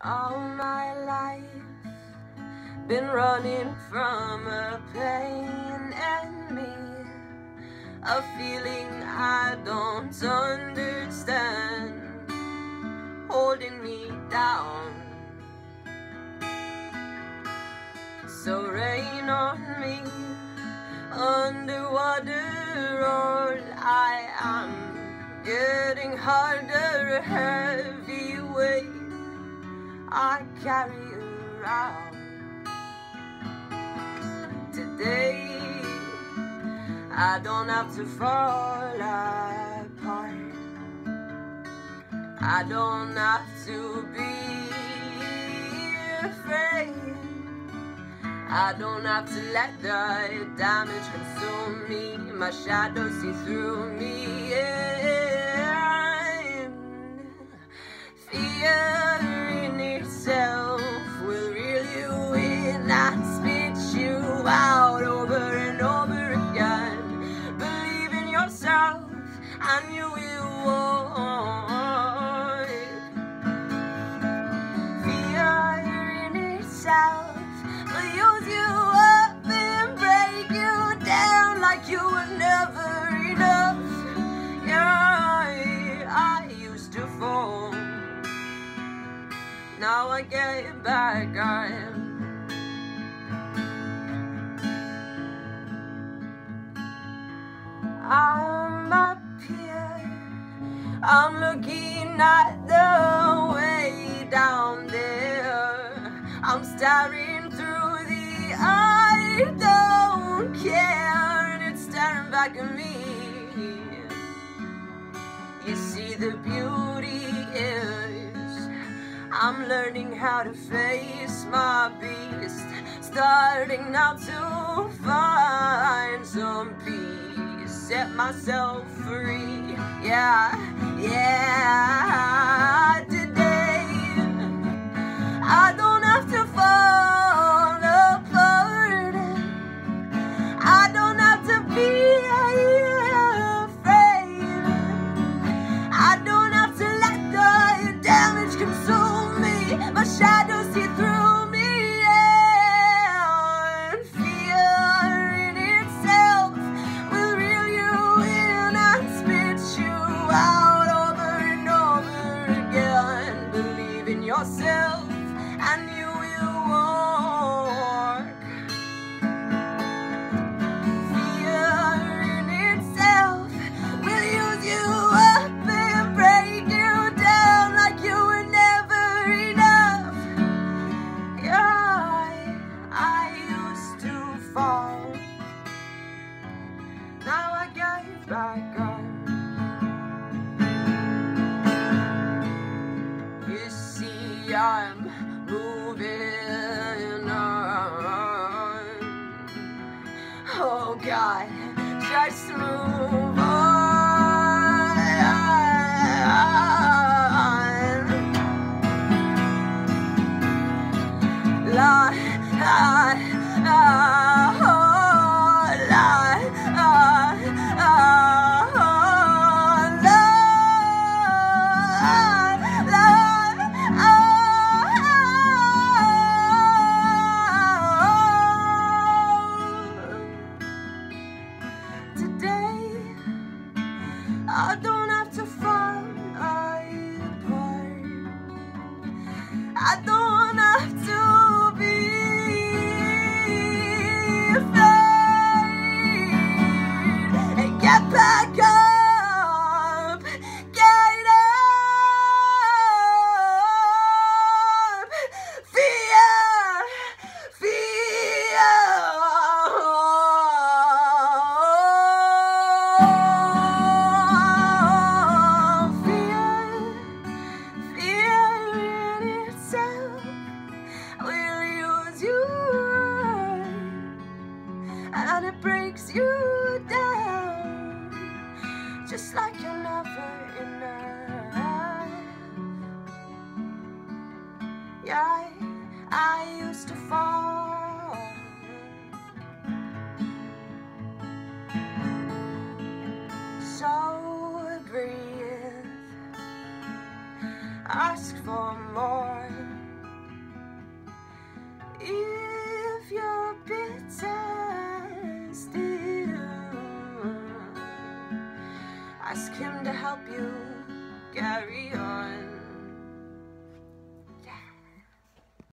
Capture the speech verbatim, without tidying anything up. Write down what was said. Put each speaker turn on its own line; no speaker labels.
All my life been running from a pain and me, a feeling I don't understand, holding me down. So rain on me, underwater all I am, getting harder, a heavy weight I carry around. Today I don't have to fall apart, I don't have to be afraid, I don't have to let the damage consume me, my shadow see through me. And fear in itself will reel you in and spit you out over and over again. Believe in yourself and you will walk. Fear in itself will use you up and break you down like you were never enough. Yeah, I used to fall, now I get back up. I'm up here, I'm looking at the way down there, I'm staring through the I don't care, and it's staring back at me. You see, the beauty is I'm learning how to face my beast, starting now to find some peace, set myself free. Yeah, yeah, today I don't have to fall apart, I don't have to be afraid, I don't have to let the damage consume me, my shadow see through me. And fear in itself will reel you in and spit you out over and over again. Believe in yourself and you will walk. Fear in itself will use you up and break you down like you were never enough. Yeah, I used to fall, now I get back up. You see, I'm moving on. Oh God, just move on. La, la, la, oh, la, la, la, oh, la, today I don't have to fall apart, I don't have to be afraid, and get back up, get up. Fear, fear, and it breaks you down, just like you're never enough. Yeah, I used to fall, so breathe, ask for more. help you carry on.